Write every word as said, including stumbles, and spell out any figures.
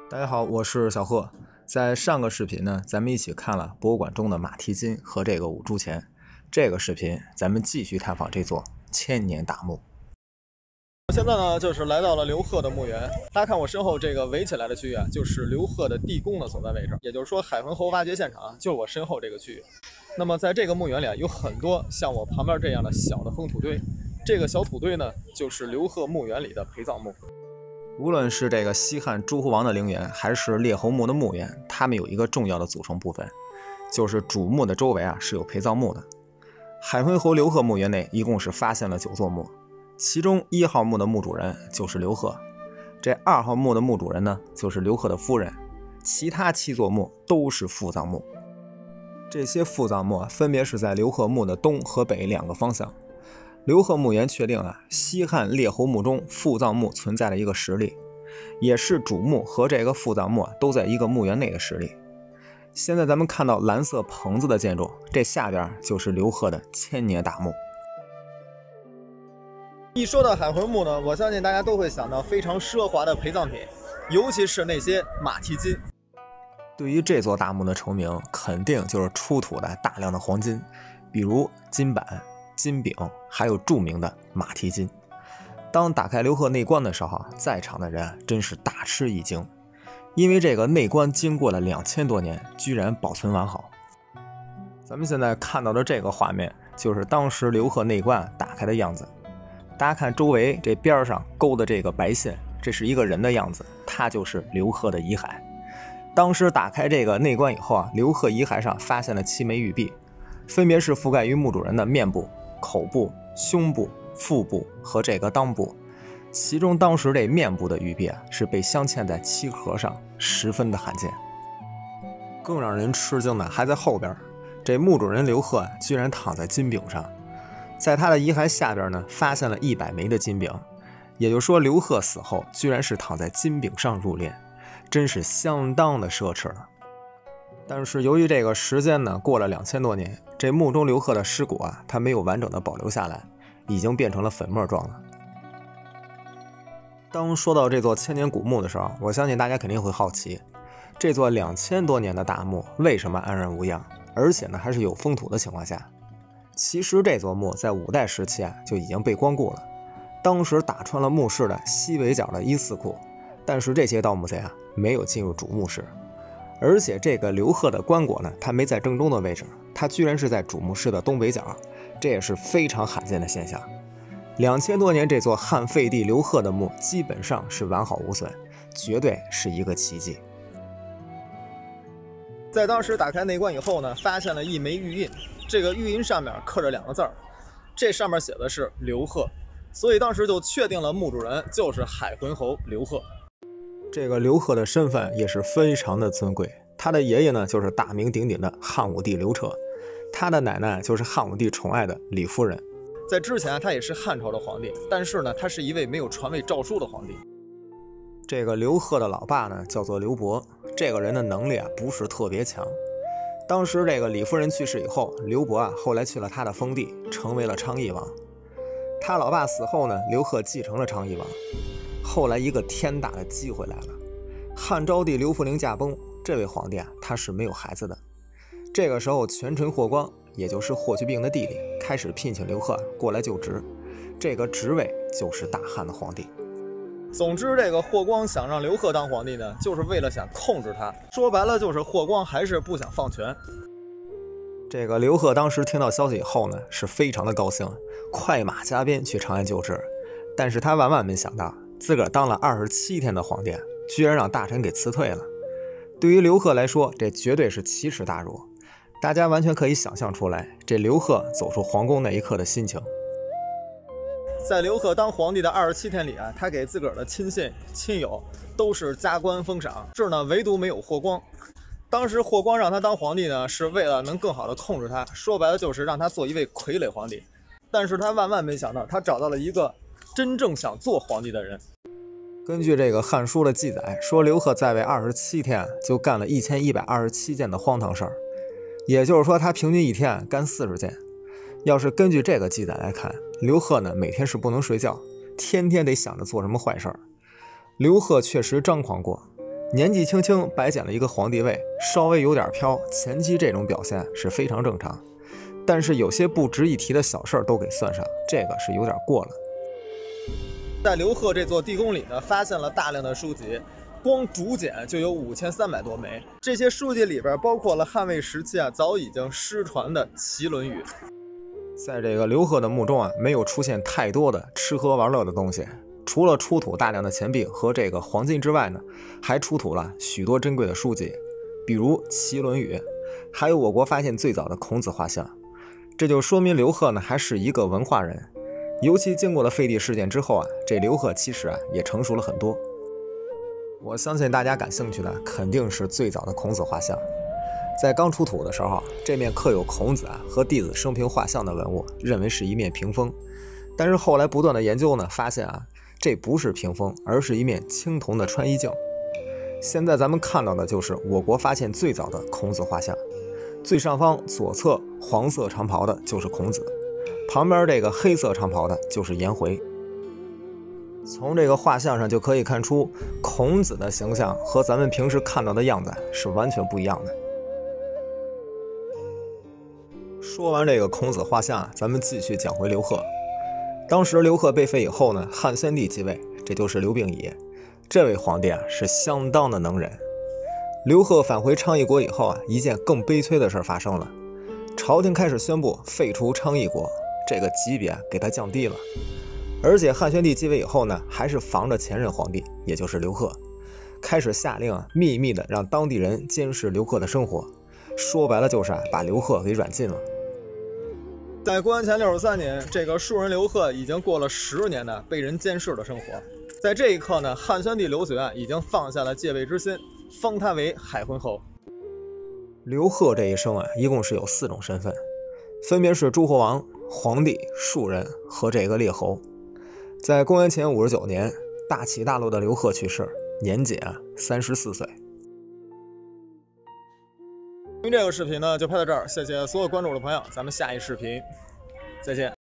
大家好，我是小贺。在上个视频呢，咱们一起看了博物馆中的马蹄金和这个五铢钱。这个视频咱们继续探访这座千年大墓。 现在呢，就是来到了刘贺的墓园。大家看我身后这个围起来的区域啊，就是刘贺的地宫的所在位置，也就是说海浑侯挖掘现场就是我身后这个区域。那么在这个墓园里啊，有很多像我旁边这样的小的封土堆。这个小土堆呢，就是刘贺墓园里的陪葬墓。 无论是这个西汉诸侯王的陵园，还是列侯墓的墓园，它们有一个重要的组成部分，就是主墓的周围啊是有陪葬墓的。海浑侯刘贺墓园内一共是发现了九座墓，其中一号墓的墓主人就是刘贺，这二号墓的墓主人呢就是刘贺的夫人，其他七座墓都是副葬墓。这些副葬墓分别是在刘贺墓的东和北两个方向。刘贺墓园确定啊，西汉列侯墓中副葬墓存在的一个实例，也是主墓和这个副葬墓都在一个墓园内的实例。现在咱们看到蓝色棚子的建筑，这下边就是刘贺的千年大墓。 一说到海浑墓呢，我相信大家都会想到非常奢华的陪葬品，尤其是那些马蹄金。 对于这座大墓的成名，肯定就是出土的大量的黄金，比如金板、金饼，还有著名的马蹄金。当打开刘贺内棺的时候，在场的人真是大吃一惊，因为这个内棺经过了两千多年，居然保存完好。咱们现在看到的这个画面，就是当时刘贺内棺打开的样子。大家看周围这边上勾的这个白线，这是一个人的样子，他就是刘贺的遗骸。当时打开这个内棺以后啊，刘贺遗骸上发现了七枚玉璧，分别是覆盖于墓主人的面部、口部、胸部、腹部和这个裆部。其中当时这面部的玉璧啊，是被镶嵌在漆盒上，十分的罕见。更让人吃惊的还在后边，这墓主人刘贺居然躺在金饼上。在他的遗骸下边呢，发现了一百枚的金饼，也就是说刘贺死后居然是躺在金饼上入殓，真是相当的奢侈了。但是由于这个时间呢过了两千多年，这墓中刘贺的尸骨啊，它没有完整的保留下来，已经变成了粉末状了。当说到这座千年古墓的时候，我相信大家肯定会好奇，这座两千多年的大墓为什么安然无恙，而且呢还是有封土的情况下。其实这座墓在五代时期啊就已经被光顾了，当时打穿了墓室的西北角的一四库，但是这些盗墓贼啊没有进入主墓室。而且这个刘贺的棺椁呢，它没在正中的位置，它居然是在主墓室的东北角，这也是非常罕见的现象。两千多年，这座汉废帝刘贺的墓基本上是完好无损，绝对是一个奇迹。 在当时打开内棺以后呢，发现了一枚玉印，这个玉印上面刻着两个字儿，这上面写的是刘贺，所以当时就确定了墓主人就是海浑侯刘贺。 这个刘贺的身份也是非常的尊贵，他的爷爷呢就是大名鼎鼎的汉武帝刘彻，他的奶奶就是汉武帝宠爱的李夫人。 在之前他也是汉朝的皇帝，但是呢他是一位没有传位诏书的皇帝。 这个刘贺的老爸呢叫做刘伯，这个人的能力啊不是特别强。当时这个李夫人去世以后，刘伯啊后来去了他的封地，成为了昌邑王。他老爸死后呢，刘贺继承了昌邑王。后来一个天大的机会来了，汉昭帝刘弗陵驾崩，这位皇帝啊他是没有孩子的。这个时候权臣霍光，也就是霍去病的弟弟，开始聘请刘贺过来就职，这个职位就是大汉的皇帝。 总之这个霍光想让刘贺当皇帝呢，就是为了想控制他，说白了就是霍光还是不想放权。 这个刘贺当时听到消息以后呢，是非常的高兴，快马加鞭去长安就职。但是他万万没想到，自个儿当了二十七天的皇帝，居然让大臣给辞退了。对于刘贺来说，这绝对是奇耻大辱。大家完全可以想象出来，这刘贺走出皇宫那一刻的心情。 在刘贺当皇帝的二十七天里啊，他给自个儿的亲信亲友都是加官封赏，这呢唯独没有霍光。当时霍光让他当皇帝呢，是为了能更好的控制他，说白了就是让他做一位傀儡皇帝。但是他万万没想到，他找到了一个真正想做皇帝的人。 根据这个《汉书》的记载，说刘贺在位二十七天就干了一千一百二十七件的荒唐事儿，也就是说他平均一天干四十件。要是根据这个记载来看，刘贺呢每天是不能睡觉，天天得想着做什么坏事儿。刘贺确实张狂过， 年纪轻轻白捡了一个皇帝位，稍微有点飘，前期这种表现是非常正常。但是有些不值一提的小事儿都给算上，这个是有点过了。 在刘贺这座地宫里呢，发现了大量的书籍，光竹简就有五千三百多枚。这些书籍里边包括了汉魏时期啊早已经失传的《齐论语》。 在这个刘贺的墓中啊，没有出现太多的吃喝玩乐的东西，除了出土大量的钱币和这个黄金之外呢，还出土了许多珍贵的书籍，比如《齐论语》，还有我国发现最早的孔子画像。这就说明刘贺呢还是一个文化人，尤其经过了废帝事件之后啊，这刘贺其实啊也成熟了很多。我相信大家感兴趣的肯定是最早的孔子画像。在刚出土的时候，这面刻有孔子啊和弟子生平画像的文物，认为是一面屏风。但是后来不断的研究呢，发现啊这不是屏风，而是一面青铜的穿衣镜。现在咱们看到的就是我国发现最早的孔子画像。最上方左侧黄色长袍的就是孔子，旁边这个黑色长袍的就是颜回。从这个画像上就可以看出，孔子的形象和咱们平时看到的样子是完全不一样的。说完这个孔子画像，咱们继续讲回刘贺。当时刘贺被废以后呢，汉宣帝继位，这就是刘病已。这位皇帝啊是相当的能忍。刘贺返回昌邑国以后啊，一件更悲催的事发生了，朝廷开始宣布废除昌邑国，这个级别给他降低了。而且汉宣帝继位以后呢，还是防着前任皇帝，也就是刘贺，开始下令啊，秘密的让当地人监视刘贺的生活，说白了就是啊，把刘贺给软禁了。 在公元前六十三年，这个庶人刘贺已经过了十年的被人监视的生活。在这一刻呢，汉宣帝刘询啊已经放下了戒备之心，封他为海昏侯。 刘贺这一生啊，一共是有四种身份，分别是诸侯王、皇帝、庶人和这个列侯。在公元前五十九年，大起大落的刘贺去世，年仅啊三十四岁。 这个视频呢就拍到这儿，谢谢所有关注我的朋友，咱们下一视频再见。